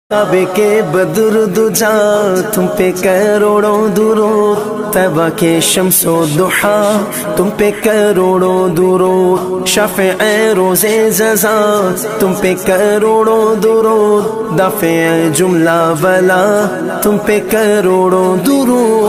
काबे के बदर दुजा तुम पे करोड़ों दुरूद, तैबा के शम्सो दुहा तुम पे करोड़ों दुरूद, शफ़े रोज़े जज़ा तुम पे करोड़ों दुरूद, दफ़े जुमला बला तुम पे करोड़ों दुरूद।